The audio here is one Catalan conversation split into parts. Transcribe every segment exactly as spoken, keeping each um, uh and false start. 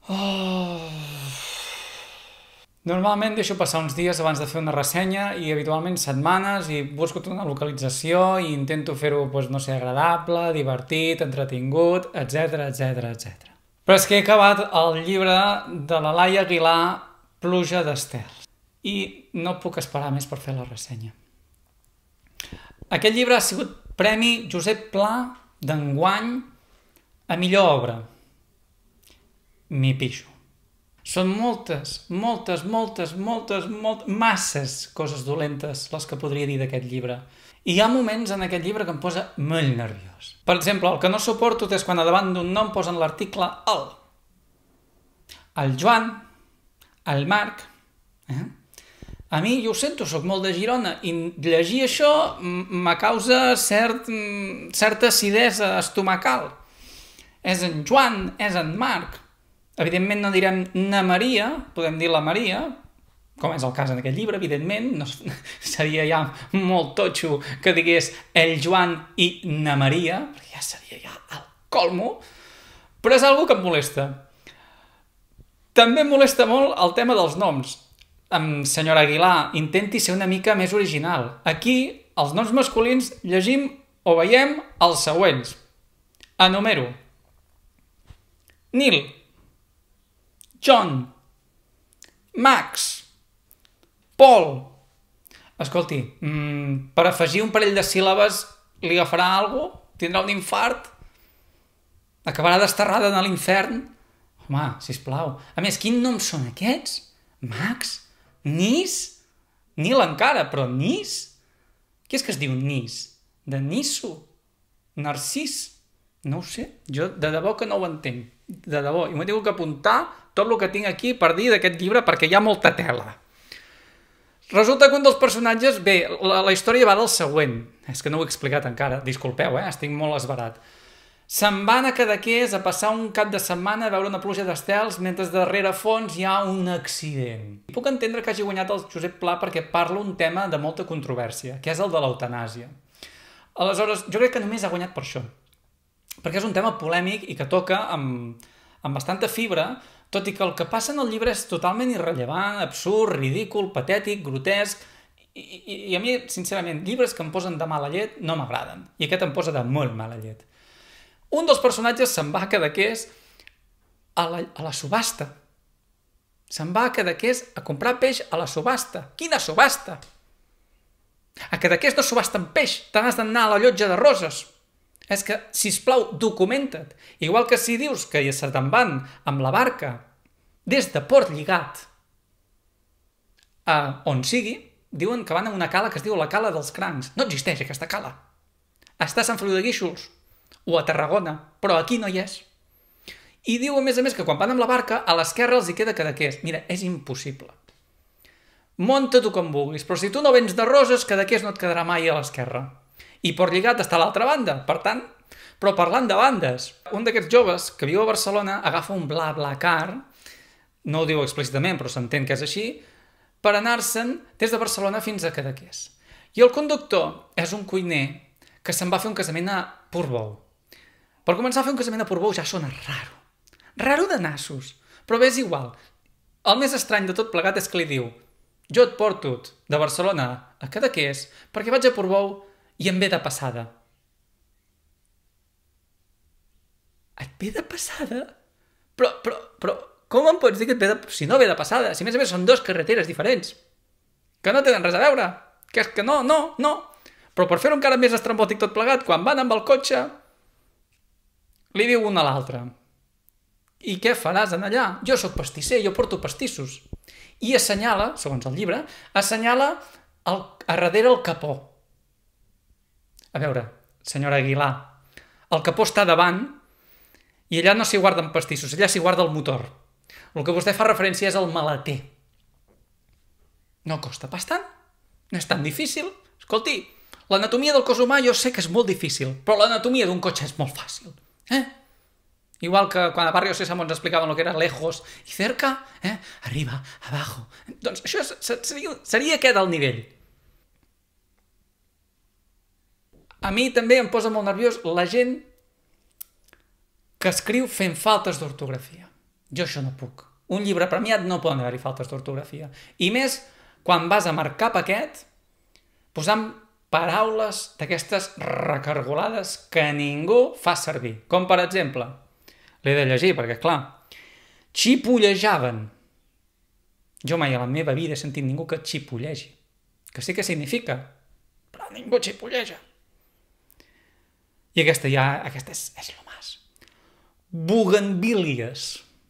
Oh. Normalment deixo passar uns dies abans de fer una ressenya i habitualment setmanes i busco una localització i intento fer-ho, doncs, no sé, agradable, divertit, entretingut, etc etc etcètera. Però és que he acabat el llibre de la Laia Aguilar, Pluja d'estels, i no puc esperar més per fer la ressenya. Aquest llibre ha sigut Premi Josep Pla d'enguany a millor obra. M'hi pixo. Són moltes, moltes, moltes, moltes, moltes, masses coses dolentes les que podria dir d'aquest llibre. I hi ha moments en aquest llibre que em posa molt nerviós. Per exemple, el que no suporto és quan a davant d'un nom posen l'article el. El Joan, el Marc... Eh? A mi, jo ho sento, soc molt de Girona, i llegir això me causa cert, certa acidesa estomacal. És en Joan, és en Marc. Evidentment no direm na Maria, podem dir la Maria, com és el cas en aquest llibre, evidentment, no, seria ja molt totxo que digués el Joan i na Maria, perquè ja seria ja el colmo, però és algo que em molesta. També em molesta molt el tema dels noms. Amb senyora Aguilar, intenti ser una mica més original. Aquí, els noms masculins, llegim o veiem els següents. Enumero. Nil, John, Max, Paul. Escolti, mmm, per afegir un parell de síl·labes li agafarà alguna cosa? Tindrà un infart? Acabarà desterrada a l'infern? Home, sisplau. A més, quins noms són aquests? Max? Nis? Nil encara, però Nis? Què és que es diu Nis? De Nisso? Narcís? No ho sé. Jo de debò que no ho entenc. De debò. I m'ho he tingut que apuntar tot el que tinc aquí per dir d'aquest llibre perquè hi ha molta tela. Resulta que un dels personatges... Bé, la, la història va del següent. És que no ho he explicat encara. Disculpeu, eh? Estic molt esverat. Se'n van a Cadaqués a passar un cap de setmana a veure una pluja d'estels mentre darrere fons hi ha un accident. Puc entendre que hagi guanyat el Josep Pla perquè parla un tema de molta controvèrsia, que és el de l'eutanàsia. Aleshores, jo crec que només ha guanyat per això. Perquè és un tema polèmic i que toca amb, amb bastanta fibra, tot i que el que passa en el llibre és totalment irrellevant, absurd, ridícul, patètic, grotesc, i, i, i a mi, sincerament, llibres que em posen de mala llet no m'agraden, i aquest em posa de molt mala llet. Un dels personatges se'n va a Cadaqués a la, a la subhasta. Se'n va a Cadaqués a comprar peix a la subhasta. Quina subhasta? A Cadaqués no subhasten peix, t'has d'anar a la llotja de Roses. És que, sisplau, documenta't. Igual que si dius que se te'n van amb la barca des de Port Lligat a on sigui, diuen que van a una cala que es diu la Cala dels Crancs. No existeix aquesta cala. Està a Sant Feliu de Guíxols o a Tarragona, però aquí no hi és. I diu, a més a més, que quan van amb la barca, a l'esquerra els hi queda Cadaqués. Mira, és impossible. Monta-t'ho com vulguis, però si tu no vens de Roses, Cadaqués no et quedarà mai a l'esquerra. I Port Lligat està a l'altra banda, per tant... Però parlant de bandes, un d'aquests joves que viu a Barcelona agafa un BlaBlaCar, no ho diu explícitament, però s'entén que és així, per anar-se'n des de Barcelona fins a Cadaqués. I el conductor és un cuiner que se'n va fer un casament a Portbou. Per començar a fer un casament a Portbou ja sona raro. Raro de nassos. Però bé, és igual. El més estrany de tot plegat és que li diu: jo et porto de Barcelona a Cadaqués perquè vaig a Portbou i em ve de passada. Et ve de passada? Però, però, però, com em pots dir que et ve de... Si no ve de passada, si a més a més són dues carreteres diferents, que no tenen res a veure, que és que no, no, no. Però per fer-ho encara més estrambòtic tot plegat, quan van amb el cotxe, li diu un a l'altre: i què faràs en allà? Jo sóc pastisser, jo porto pastissos. I assenyala, segons el llibre, assenyala el, a darrere el capó. A veure, senyora Aguilar, el capó està davant i allà no s'hi guarden pastissos, allà s'hi guarda el motor. El que vostè fa referència és el maleter. No costa pas tant, no és tan difícil. Escolti, l'anatomia del cos humà jo sé que és molt difícil, però l'anatomia d'un cotxe és molt fàcil. Eh? Igual que quan a Barrio Sésamo ens explicaven el que era lejos i cerca, eh? Arriba, abajo. Doncs això seria, seria aquest el nivell. A mi també em posa molt nerviós la gent que escriu fent faltes d'ortografia. Jo això no puc. Un llibre premiat no poden haver-hi faltes d'ortografia. I més quan vas a marcar paquet posant paraules d'aquestes recargolades que ningú fa servir. Com, per exemple, l'he de llegir, perquè, clar, xipollejaven. Jo mai a la meva vida he sentit ningú que xipollegi. Que sé què significa, però ningú xipolleja. I aquesta ja, aquesta és, és lo más. Buganvílies.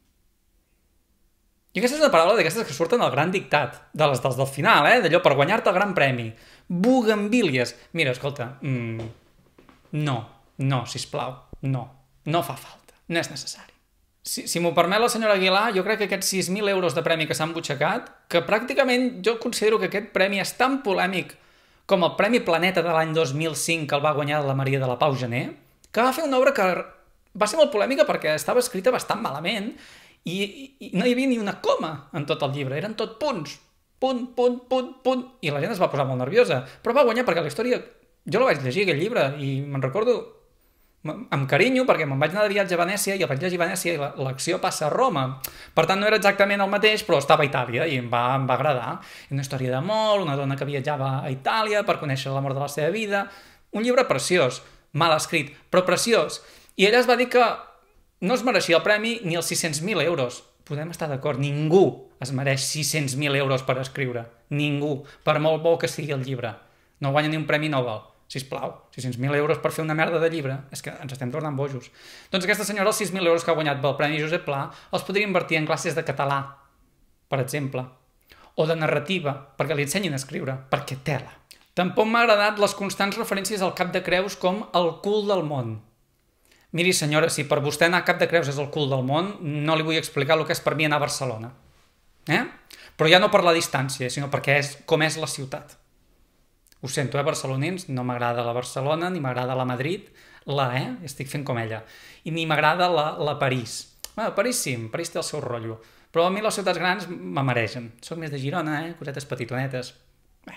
I aquesta és una paraula d'aquestes que surten al gran dictat, de les dels del final, eh? D'allò per guanyar-te el gran premi. Buganvílies. Mira, escolta, mmm, no, no, sisplau, no, no fa falta, no és necessari. Si, si m'ho permet la senyora Aguilar, jo crec que aquests sis mil euros de premi que s'han butxacat, que pràcticament jo considero que aquest premi és tan polèmic com el Premi Planeta de l'any dos mil cinc que el va guanyar la Maria de la Pau Gené, que va fer una obra que va ser molt polèmica perquè estava escrita bastant malament i, i, i no hi havia ni una coma en tot el llibre, eren tot punts, punt, punt, punt, punt, i la gent es va posar molt nerviosa, però va guanyar perquè la història, jo la vaig llegir aquell llibre i me'n recordo amb carinyo, perquè me'n vaig anar de viatge a Venècia i el vaig llegir a Venècia i l'acció passa a Roma. Per tant, no era exactament el mateix, però estava a Itàlia i em va, em va agradar. Una història d'amor, una dona que viatjava a Itàlia per conèixer l'amor de la seva vida. Un llibre preciós, mal escrit, però preciós. I ella es va dir que no es mereixia el premi ni els sis-cents mil euros. Podem estar d'acord, ningú es mereix sis-cents mil euros per escriure. Ningú, per molt bo que sigui el llibre. No guanya ni un premi Nobel. Sisplau, sis-cents mil euros per fer una merda de llibre, és que ens estem tornant bojos. Doncs aquesta senyora, els sis mil euros que ha guanyat pel Premi Josep Pla, els podria invertir en classes de català, per exemple, o de narrativa, perquè li ensenyin a escriure, perquè tela. Tampoc m'ha agradat les constants referències al Cap de Creus com el cul del món. Miri, senyora, si per vostè anar a Cap de Creus és el cul del món, no li vull explicar el que és per mi anar a Barcelona. Eh? Però ja no per la distància, sinó perquè és com és la ciutat. Ho sento, eh, barcelonins, no m'agrada la Barcelona, ni m'agrada la Madrid, la, eh, estic fent com ella, i ni m'agrada la, la París. Bueno, París sí, París té el seu rotllo, però a mi les ciutats grans m'amaregen. Soc més de Girona, eh, cosetes petitonetes. Bé.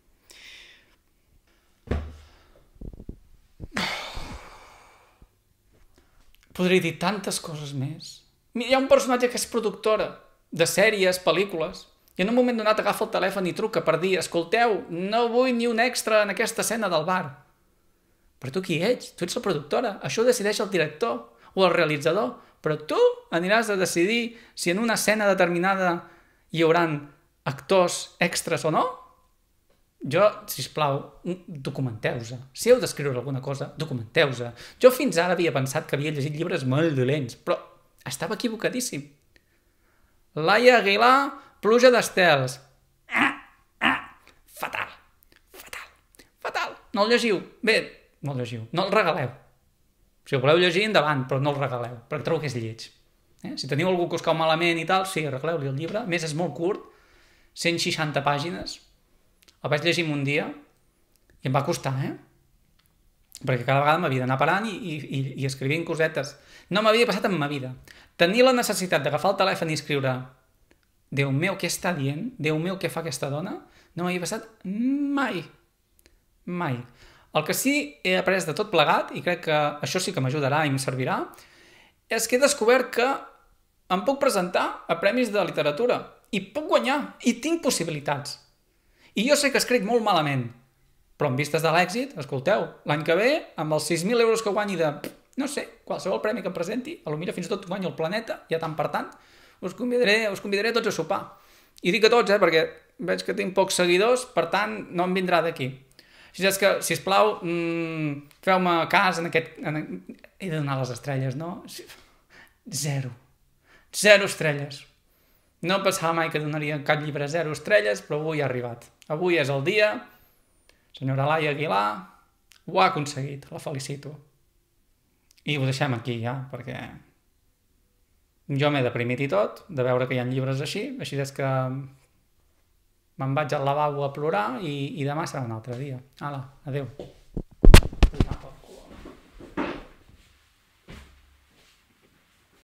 Podria dir tantes coses més. Hi ha un personatge que és productora de sèries, pel·lícules, i en un moment donat agafa el telèfon i truca per dir escolteu, no vull ni un extra en aquesta escena del bar. Però tu qui ets? Tu ets la productora. Això ho decideix el director o el realitzador. Però tu aniràs a decidir si en una escena determinada hi haurà actors extras o no? Jo, sisplau, documenteu-se. Si heu d'escriure alguna cosa, documenteu-se. Jo fins ara havia pensat que havia llegit llibres molt dolents, però estava equivocadíssim. Laia Aguilar, Pluja d'estels. Ah, ah, fatal, fatal, fatal. No el llegiu. Bé, no el llegiu. No el regaleu. Si el voleu llegir, endavant, però no el regaleu, perquè trobo que és lleig. Eh? Si teniu algú que us cau malament i tal, sí, regaleu-li el llibre. A més, és molt curt, cent seixanta pàgines. El vaig llegir un dia i em va costar, eh? Perquè cada vegada m'havia d'anar parant i, i, i escrivint cosetes. No m'havia passat en ma vida. Tenir la necessitat d'agafar el telèfon i escriure Déu meu, què està dient? Déu meu, què fa aquesta dona? No m'havia passat mai. Mai. El que sí he après de tot plegat, i crec que això sí que m'ajudarà i em servirà, és que he descobert que em puc presentar a premis de literatura i puc guanyar, i tinc possibilitats. I jo sé que escric molt malament, però en vistes de l'èxit, escolteu, l'any que ve, amb els sis mil euros que guanyi de, no sé, qualsevol premi que em presenti, potser fins i tot guanyo el Planeta, ja tant per tant, us convidaré, us convidaré tots a sopar. I dic a tots, eh, perquè veig que tinc pocs seguidors, per tant, no em vindrà d'aquí. Així és que, sisplau, mmm, feu-me cas en aquest... En... He de donar les estrelles, no? Zero. Zero estrelles. No pensava mai que donaria cap llibre zero estrelles, però avui ha arribat. Avui és el dia. Senyora Laia Aguilar ho ha aconseguit. La felicito. I ho deixem aquí ja, perquè... Jo m'he deprimit i tot, de veure que hi ha llibres així, així és que me'n vaig al lavabo a plorar i, i demà serà un altre dia. Hala, adeu.